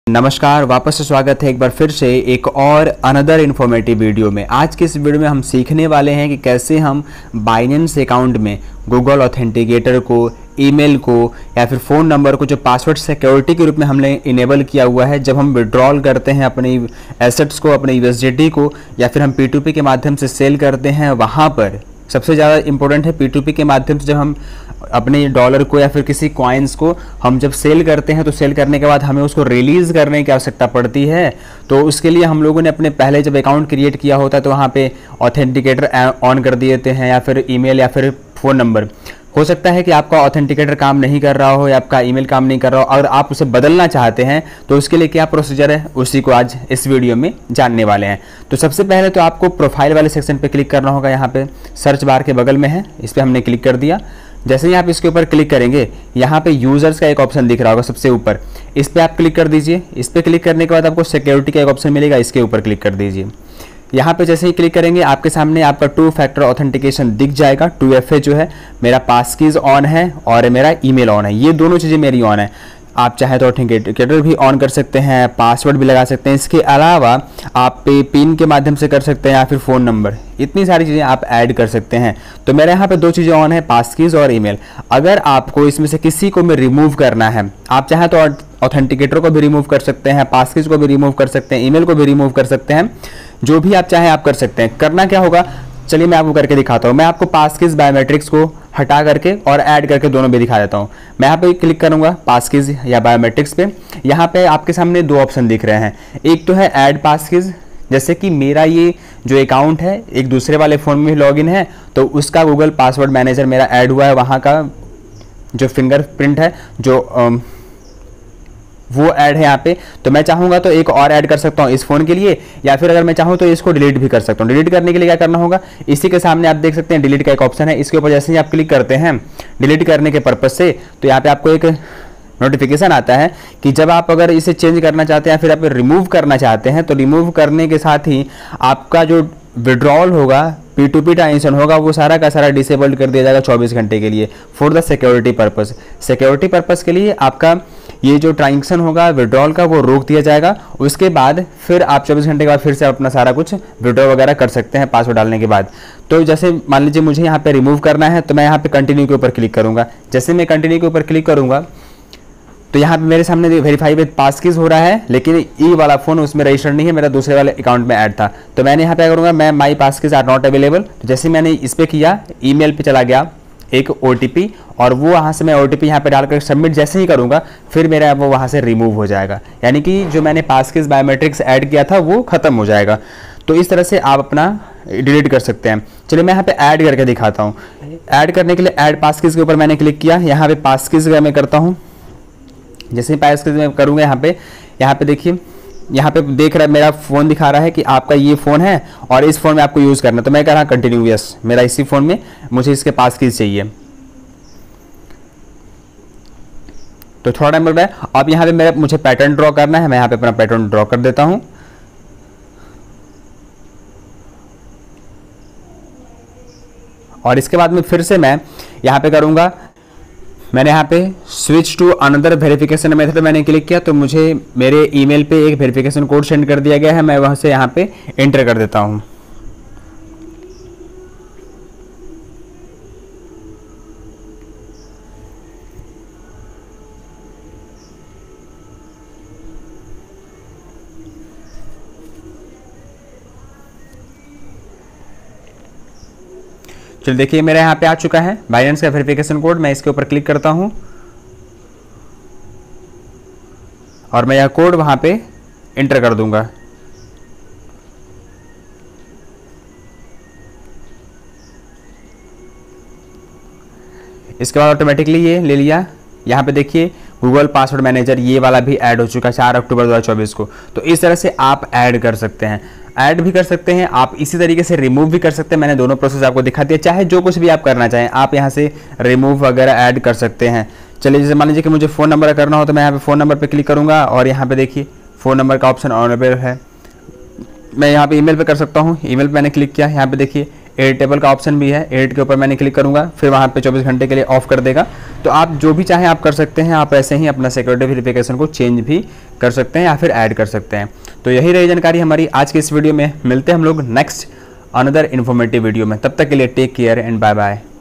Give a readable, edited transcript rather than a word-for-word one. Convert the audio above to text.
नमस्कार, वापस से स्वागत है एक बार फिर से एक और अनदर इन्फॉर्मेटिव वीडियो में। आज के इस वीडियो में हम सीखने वाले हैं कि कैसे हम बाइनेंस अकाउंट में गूगल ऑथेंटिकेटर को, ईमेल को या फिर फ़ोन नंबर को जो पासवर्ड सिक्योरिटी के रूप में हमने इनेबल किया हुआ है, जब हम विड्रॉल करते हैं अपनी एसेट्स को, अपने यूएसडीटी को या फिर हम P2P के माध्यम से सेल करते हैं, वहाँ पर सबसे ज़्यादा इंपॉर्टेंट है P2P के माध्यम से जब हम अपने डॉलर को या फिर किसी कॉइन्स को हम जब सेल करते हैं तो सेल करने के बाद हमें उसको रिलीज़ करने की आवश्यकता पड़ती है। तो उसके लिए हम लोगों ने अपने पहले जब अकाउंट क्रिएट किया होता है तो वहाँ पे ऑथेंटिकेटर ऑन कर दिए थे हैं, या फिर ईमेल या फिर फ़ोन नंबर। हो सकता है कि आपका ऑथेंटिकेटर काम नहीं कर रहा हो या आपका ईमेल काम नहीं कर रहा हो, अगर आप उसे बदलना चाहते हैं तो उसके लिए क्या प्रोसीजर है, उसी को आज इस वीडियो में जानने वाले हैं। तो सबसे पहले तो आपको प्रोफाइल वाले सेक्शन पे क्लिक करना होगा। यहाँ पे सर्च बार के बगल में है, इस पर हमने क्लिक कर दिया। जैसे ही आप इसके ऊपर क्लिक करेंगे, यहाँ पे यूज़र्स का एक ऑप्शन दिख रहा होगा सबसे ऊपर, इस पर आप क्लिक कर दीजिए। इस पर क्लिक करने के बाद आपको सिक्योरिटी का एक ऑप्शन मिलेगा, इसके ऊपर क्लिक कर दीजिए। यहाँ पे जैसे ही क्लिक करेंगे आपके सामने आपका 2 फैक्टर ऑथेंटिकेशन दिख जाएगा। 2FA जो है, मेरा पास कीज ऑन है और मेरा ईमेल ऑन है, ये दोनों चीज़ें मेरी ऑन है। आप चाहे तो ऑथेंटिकेटर भी ऑन कर सकते हैं, पासवर्ड भी लगा सकते हैं। इसके अलावा आप पिन के माध्यम से कर सकते हैं या फिर फ़ोन नंबर, इतनी सारी चीज़ें आप ऐड कर सकते हैं। तो मेरे यहाँ पे 2 चीज़ें ऑन है, पास कीज और ईमेल। अगर आपको इसमें से किसी को में रिमूव करना है, आप चाहे तो ऑथेंटिकेटर को भी रिमूव कर सकते हैं, पास कीज को भी रिमूव कर सकते हैं, ईमेल को भी रिमूव कर सकते हैं, जो भी आप चाहें आप कर सकते हैं। करना क्या होगा, चलिए मैं आपको करके दिखाता हूँ। मैं आपको पास कीज बायोमेट्रिक्स को हटा करके और ऐड करके दोनों भी दिखा देता हूँ। मैं यहाँ पे क्लिक करूँगा पास कीज या बायोमेट्रिक्स पे। यहाँ पे आपके सामने 2 ऑप्शन दिख रहे हैं। एक तो है ऐड पास कीज, जैसे कि मेरा ये जो अकाउंट है एक दूसरे वाले फ़ोन में लॉगिन है, तो उसका गूगल पासवर्ड मैनेजर मेरा ऐड हुआ है, वहाँ का जो फिंगरप्रिंट है जो वो ऐड है यहाँ पे। तो मैं चाहूँगा तो एक और ऐड कर सकता हूँ इस फ़ोन के लिए, या फिर अगर मैं चाहूँ तो इसको डिलीट भी कर सकता हूँ। डिलीट करने के लिए क्या करना होगा, इसी के सामने आप देख सकते हैं डिलीट का एक ऑप्शन है, इसके ऊपर जैसे ही आप क्लिक करते हैं डिलीट करने के पर्पज़ से, तो यहाँ पे आपको एक नोटिफिकेशन आता है कि जब आप अगर इसे चेंज करना चाहते हैं या फिर आप रिमूव करना चाहते हैं, तो रिमूव करने के साथ ही आपका जो विड्रॉल होगा, P2P ट्रांजेक्शन होगा, वो सारा का सारा डिसेबल्ड कर दिया जाएगा 24 घंटे के लिए, for the security purpose. Security purpose के लिए आपका ये जो ट्रांजेक्शन होगा विड्रॉल का, वो रोक दिया जाएगा। उसके बाद फिर आप 24 घंटे के बाद फिर से अपना सारा कुछ विड्रॉ वगैरह कर सकते हैं पासवर्ड डालने के बाद। तो जैसे मान लीजिए मुझे यहाँ पे रिमूव करना है, तो मैं यहाँ पे कंटिन्यू के ऊपर क्लिक करूँगा। जैसे मैं कंटिन्यू के ऊपर क्लिक करूँगा तो यहाँ पे मेरे सामने वेरीफाई विद पास कीज हो रहा है, लेकिन ई वाला फ़ोन उसमें रजिस्टर्ड नहीं है, मेरा दूसरे वाले अकाउंट में ऐड था। तो मैंने यहाँ पे क्या करूँगा, मैं my pass keys are not available. तो जैसे मैंने इस पर किया, ईमेल पे चला गया एक OTP, और वो वहाँ से मैं OTP यहाँ पे डालकर सबमिट जैसे ही करूँगा, फिर मेरा वो वहाँ से रिमूव हो जाएगा, यानी कि जो मैंने पास कीज बायोमेट्रिक्स ऐड किया था वो ख़त्म हो जाएगा। तो इस तरह से आप अपना डिलीट कर सकते हैं। चलिए मैं यहाँ पे ऐड करके दिखाता हूँ। ऐड करने के लिए ऐड पास कीज के ऊपर मैंने क्लिक किया। यहाँ पे पास कीज का मैं करता हूँ। जैसे ही पास कीज मैं करूँगा, यहाँ पे देखिए, यहाँ पे देख रहा है मेरा फ़ोन दिखा रहा है कि आपका ये फ़ोन है और इस फ़ोन में आपको यूज़ करना है। तो मैं कह रहा कंटिन्यू, यस, मेरा इसी फ़ोन में मुझे इसके पास कीज चाहिए। तो थोड़ा टाइम लग रहा है। अब यहाँ पे मुझे पैटर्न ड्रॉ करना है, मैं यहाँ पे अपना पैटर्न ड्रॉ कर देता हूँ। और इसके बाद में फिर से मैं यहाँ पे करूँगा, मैंने यहाँ पे switch to another verification method मैंने क्लिक किया, तो मुझे मेरे ईमेल पे एक वेरिफिकेशन कोड सेंड कर दिया गया है। मैं वहाँ से यहाँ पे एंटर कर देता हूँ। चलिए देखिए मेरे यहाँ पे आ चुका है बाइनेंस का वेरिफिकेशन कोड। मैं इसके ऊपर क्लिक करता हूँ और मैं यह कोड वहाँ पे एंटर कर दूंगा। इसके बाद ऑटोमेटिकली ये ले लिया। यहाँ पे देखिए गूगल पासवर्ड मैनेजर ये वाला भी ऐड हो चुका है 4 अक्टूबर 2024 को। तो इस तरह से आप ऐड कर सकते हैं, ऐड भी कर सकते हैं, आप इसी तरीके से रिमूव भी कर सकते हैं। मैंने दोनों प्रोसेस आपको दिखा दिया। चाहे जो कुछ भी आप करना चाहें आप यहाँ से रिमूव वगैरह ऐड कर सकते हैं। चलिए जैसे मान लीजिए कि मुझे फ़ोन नंबर करना हो, तो मैं यहाँ पे फ़ोन नंबर पे क्लिक करूँगा और यहाँ पे देखिए फ़ोन नंबर का ऑप्शन ऑनेबल है। मैं यहाँ पे ईमेल पे कर सकता हूँ, ईमेल पे मैंने क्लिक किया। यहाँ पे देखिए एडिटेबल का ऑप्शन भी है, एडिट के ऊपर मैंने क्लिक करूँगा, फिर वहाँ पे 24 घंटे के लिए ऑफ कर देगा। तो आप जो भी चाहें आप कर सकते हैं। आप ऐसे ही अपना सिक्योरिटी वेरिफिकेशन को चेंज भी कर सकते हैं या फिर ऐड कर सकते हैं। तो यही रही जानकारी हमारी आज के इस वीडियो में। मिलते हैं हम लोग नेक्स्ट अनदर इन्फॉर्मेटिव वीडियो में। तब तक के लिए take care and bye bye.